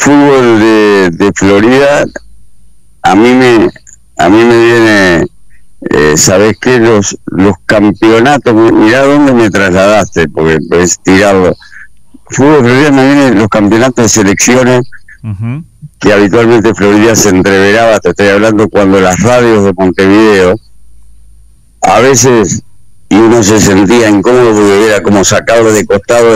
fútbol de Florida, a mí me viene, ¿sabés qué? Los campeonatos, mirá dónde me trasladaste, porque es tirarlo. Fútbol de Florida me vienen los campeonatos de selecciones que habitualmente Florida se entreveraba, te estoy hablando cuando las radios de Montevideo, a veces, y uno se sentía incómodo porque era como sacarlo de costado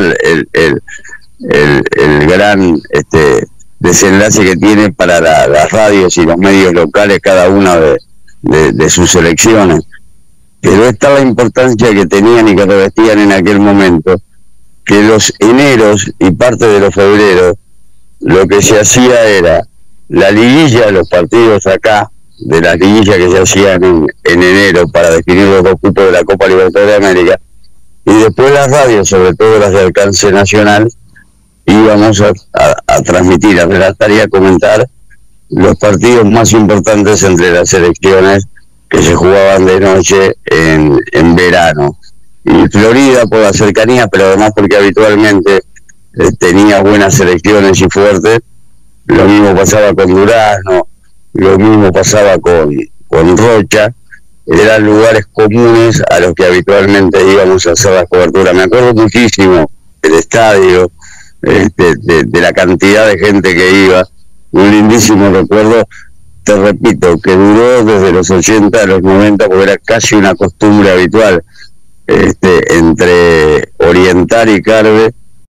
el gran desenlace que tiene para las radios y los medios locales cada una de sus selecciones, pero esta es la importancia que tenían y que revestían en aquel momento, que los eneros y parte de los febreros lo que se hacía era la liguilla, los partidos acá de las liguillas que se hacían en enero para definir los dos cupos de la Copa Libertadores de América, y después las radios, sobre todo las de alcance nacional, íbamos a transmitir, a relatar y a comentar los partidos más importantes entre las selecciones que se jugaban de noche en verano. Y Florida por la cercanía, pero además porque habitualmente tenía buenas selecciones y fuertes. Lo mismo pasaba con Durazno, lo mismo pasaba con Rocha. Eran lugares comunes a los que habitualmente íbamos a hacer las coberturas. Me acuerdo muchísimo del estadio, de la cantidad de gente que iba, un lindísimo recuerdo, te repito, que duró desde los 80 a los 90, porque era casi una costumbre habitual entre Oriental y Carve